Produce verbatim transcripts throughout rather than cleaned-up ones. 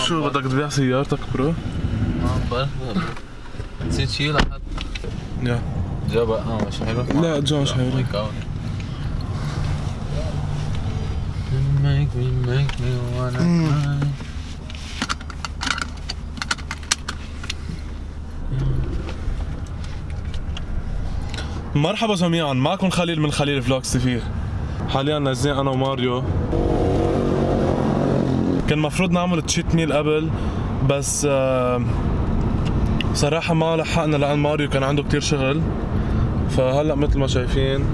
شو بدك تبيع سيارتك برو؟ ما عم برضى نسيت شيلها حتى. يا جو بقى مش حلو؟ لا جو مش حلو. Make me, make me wanna cry. مرحبا جميعا، معكم خليل من خليل فلوج سفير. حاليا نازلين انا وماريو. كان مفروض نعمل تشيت ميل قبل بس آه صراحة ما لحقنا لأن ماريو كان عنده كتير شغل. فهلا مثل ما شايفين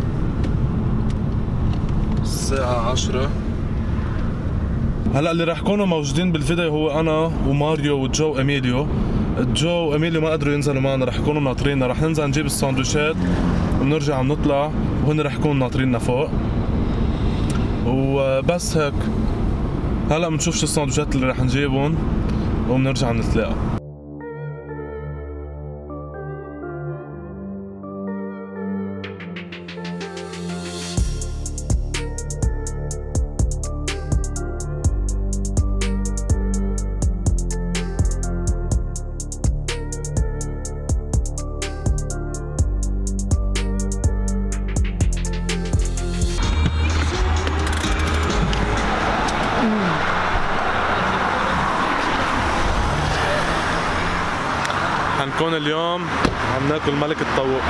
الساعة عشرة. هلا اللي رح يكونوا موجودين بالفيديو هو انا وماريو وجو واميليو. جو واميليو ما قدروا ينزلوا معنا، رح يكونوا ناطريننا. رح ننزل نجيب الساندويشات وبنرجع بنطلع وهن رح يكونوا ناطريننا فوق وبس هيك. هلا بنشوف شو الساندويشات اللي رح نجيبهم وبنرجع نتلاقى. حنكون اليوم عم ناكل ملك الطوق.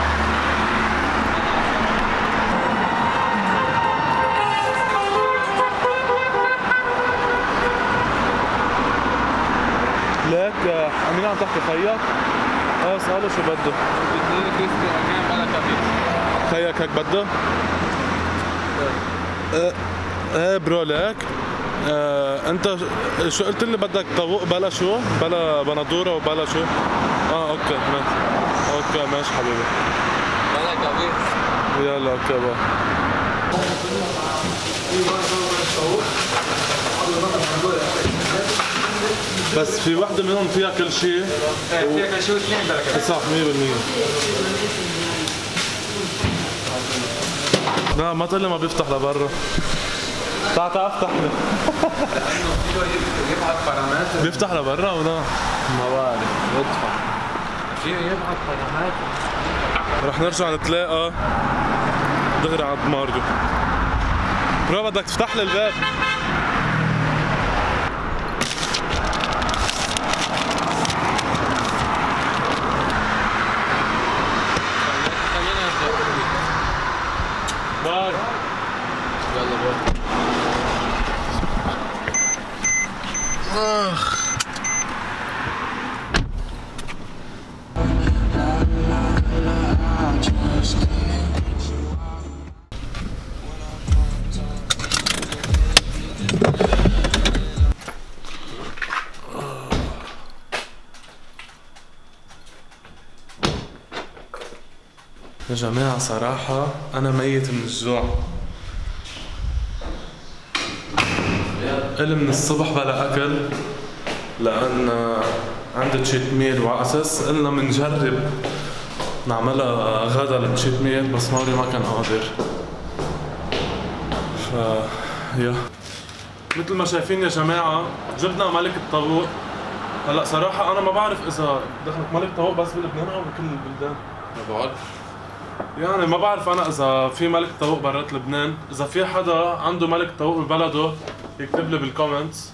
ليك أمينة عم تحكي خيك؟ اه اسأله شو بده. بدي كريسبي أجان بلا كابيس. خيك هيك بده؟ ايه ايه برو ليك؟ آه، انت شو قلت لي بدك طاووق بلا شو؟ بلا بندوره وبلا شو؟ اه اوكي ماشي. اوكي ماشي حبيبي. بلا كابيس. يلا اوكي باي. بس في وحده منهم فيها كل شيء. ايه فيها كل شيء واثنين بلا كابيس. صح مية بالمية. لا ما تقول لي ما بيفتح لبرا. تعال تعال افتح لي. يبعت برامات. بيفتح لبرا ولا؟ ما بعرف يدفع. فيه يبعت برامات. رح نرجع نتلاقى دغري عند ماريو. برو بدك تفتح لي الباب. باي. يلا باي. اخ يا جماعة صراحة أنا ميت من الجوع. قل من الصبح بلا أكل لأن عندي تشيت ميل وعلى أساس قلنا منجرب نعملها غدا للتشيت ميل بس ماريو ما كان قادر. ف يا مثل ما شايفين يا جماعة جبنا ملك الطاووق. هلا صراحة أنا ما بعرف إذا دخلت ملك طاووق بس بلبنان أو بكل البلدان. ما بعرف. يعني ما بعرف انا اذا في ملك طاووق برات لبنان. اذا في حدا عنده ملك طاووق ببلده يكتب لي بالكومنتس.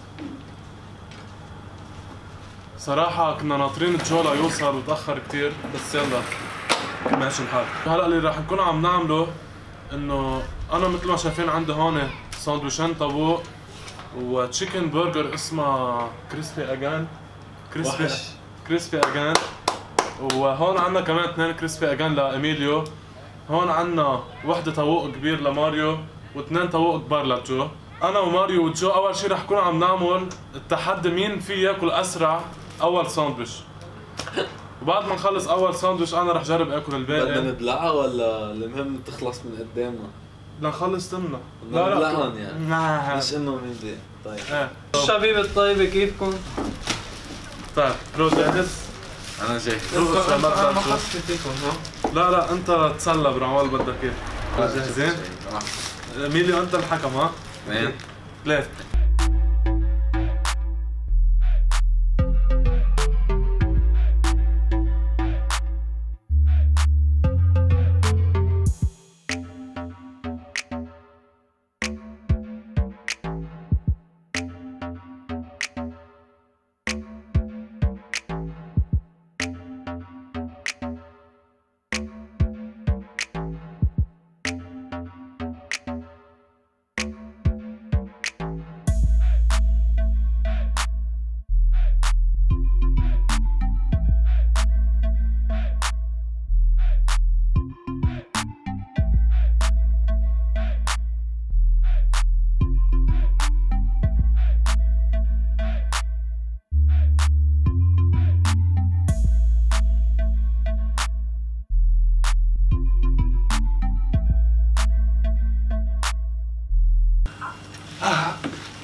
صراحة كنا ناطرين جو ليوصل وتأخر كتير بس يلا ماشي الحال. هلا اللي رح نكون عم نعمله انه انا مثل ما شايفين عندي هون ساندويشين طاووق وتشيكن برجر اسمها كريسبي اجان. كريسبي كريسبي اجان. وهون عندنا كمان اثنين كريسبي اجان لاميليو. هون عندنا وحده طاووق كبير لماريو واثنين طاووق كبار لجو. انا وماريو وجو اول شيء رح نكون عم نعمل التحدي مين في ياكل اسرع اول ساندويش. وبعد ما نخلص اول ساندويش انا رح جرب اكل الباقي. بدنا نبلعها ولا المهم تخلص من قدامنا؟ بدنا نخلص تمنا. لا لا يعني لا مش انه مين بي. طيب ايه الشبيبة الطيبة كيفكم؟ طيب برو جاهز؟ انا جاي. انا ما حسيت فيكم ها؟ لا لا انت تسلى برعوال بدك كيف؟ جاهزين؟ ميليو انت الحكم ها؟ اثنين ثلاثة.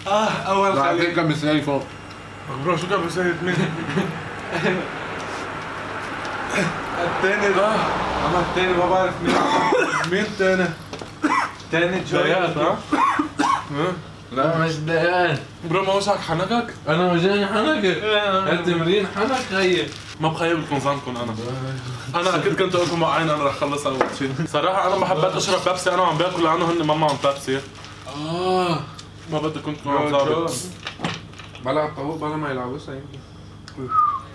اه اول بعدين خليل كان مسائي فوق. برو شو كان بيسوي مين؟ الثاني اه اما الثاني ما بعرف مين. مين الثاني؟ الثاني جايات ها؟ لا مش دقان. برو ما وجعك حنكك؟ انا وجاني حنك. التمرين حنك هي. ما بخيب لكم ظنكم انا. انا اكيد كنت اقول لكم معين انا رح اخلص اول شيء. صراحه انا ما حبيت اشرب بيبسي انا وعم باكل لانه هن ما معهم بيبسي. اه ما بدي كنت تكون عم ظابط. بلا الطاووق بلا ما يلعبوسها يمكن.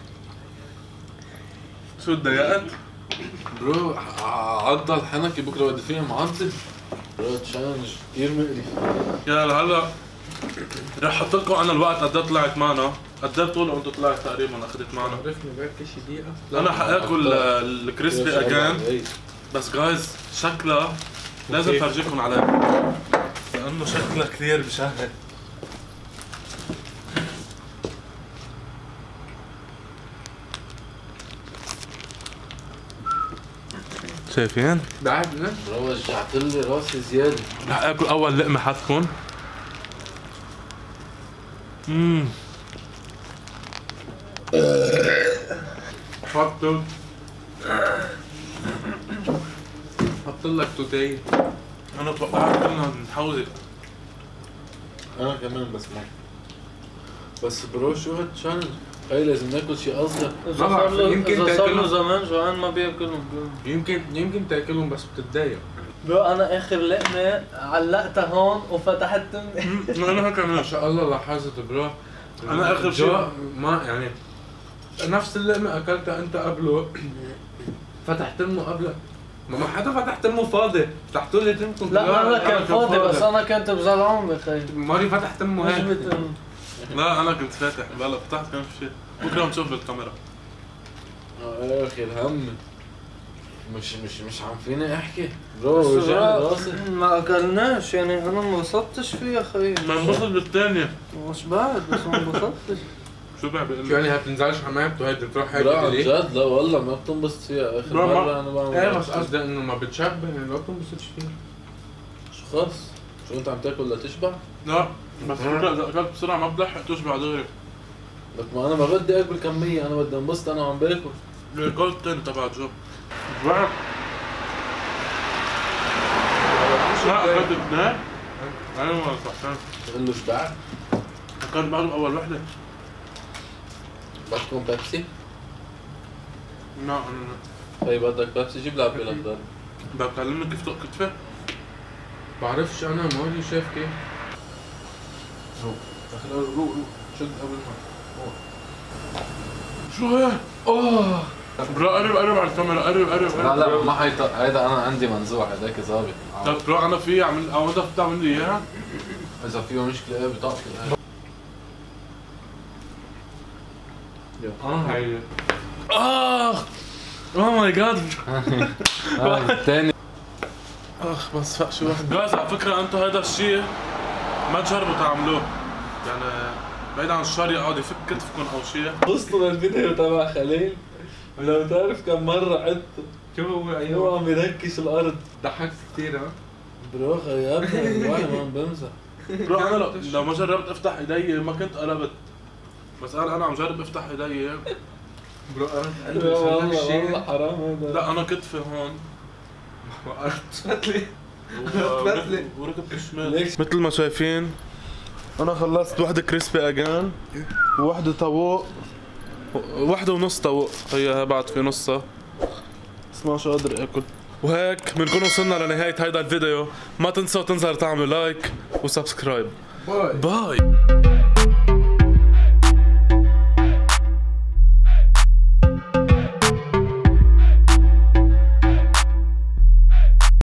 شو تضايقت؟ برو عضل حنكي بكره بدي فيها معضل. برو تشالنج كثير مقرف. يلا هلا رح احط لكم انا الوقت قد ايه طلعت معنا، قد ايه طول وانتم طلعت تقريبا اخذت معنا. عرفني بعد كل شي دقيقة. انا حاكل الكريسبي اجان بس جايز شكلها لازم فرجيكم عليها لانه شكلها كثير بشهي. شايفين؟ بعد لا برو وجعت لي راسي زياده. رح اكل اول لقمه حتكون. امم حطوا حط لك توتين. انا توقعت كلنا نحوزك. انا كمان بس ما بس برو شو هالتشالنج؟ هي لازم ناكل شيء اصغر. ما بعرف، يمكن إذا صار له تاكلهم. زمان جوعان ما بياكلهم. يمكن يمكن تاكلهم بس بتتضايق. برو انا اخر لقمه علقتها هون وفتحت تمي. انا كمان ما شاء الله لاحظت برو. أنا آخر شيء- جو- ما يعني نفس اللقمة اكلتها انت قبله. فتحت امه قبلك. ما ما حدا فتح تمه فاضي، فتحتوا لي تمكم. لا انا كان فاضي بس انا كنت بزرعهم يا خي. ماري فتح تمه هيك. نجمة أم. لا انا كنت فاتح بلا فتحت كان في شيء. بكره بنشوف بالكاميرا. اه اخي الهم. مش مش مش عم فيني احكي. برو وجعني راسي. ما اكلناش يعني انا ما انبسطتش فيه يا خي. ما انبسط بالثانية. مش بعد بس ما انبسطتش. شو بقى شو بقول يعني هتنزلش حمامته وهي بتروح هيك برو عن ليه؟ جد لا والله ما بتنبسط فيها اخر برو ما- مره انا بعمل ايه بس قصدي انه ما بتشبه يعني ما بتنبسطش فيها. شو خلص؟ شو انت عم تاكل لتشبع؟ لا بس فكرة اذا اكلت بسرعة ما بلحق تشبع دغري. لك ما انا ما بدي اكل كميه، انا بدي انبسط انا وعم باكل. الجولد تاني تبع جو. بعرف لا اكلت اثنين. انا ما صحتين. بقول له شبعت؟ اكلت بعضهم اول وحدة. بدكم بيبسي؟ لا انا طيب بدك بيبسي جيب لعبة الاخضر. بدك تعلمني كيف تق كتفة؟ بعرفش انا ماري شايف كيف؟ روح روح روح شد قبل ما شو هيك؟ اوه برو قرب قرب على الكاميرا قرب قرب لا قرب. لا ما حيط هيدا انا عندي منزوع هداك ظابط. طب برو انا في اعمل او انت بتعمل لي اياها؟ اذا فيه مشكله ايه بطاقتي الآن. اه هي اخ اوه ماي جاد. الثاني اخ بس فق شو واحد. جايز على فكرة انتم هذا الشيء ما تجربوا تعملوه. يعني بعيد عن الشر يقعد يفك كتفكم او شيء. وصلوا للفيديو تبع خليل ولو تعرف كم مرة عدته شو هو هو ايوه عم يركش الارض. ضحكت كثير ها. برو غيابنا الواحد ما عم بمزح. برو انا لو, لو ما جربت افتح ايدي ما كنت قلبت. بس انا انا عم جرب افتح ايدي. برو انا لا والله والله حرام هذا. لا انا كتفي هون. قربت لي وركب وركب الشمال. ليش؟ مثل ما شايفين انا خلصت وحده كريسبي اجان ووحده طاووق وحده ونص طاووق هي بعد في نصها بس ما شو قادر اكل. وهيك بنكون وصلنا لنهايه هيدا الفيديو. ما تنسوا تنزلوا تعملوا لايك وسبسكرايب. باي باي.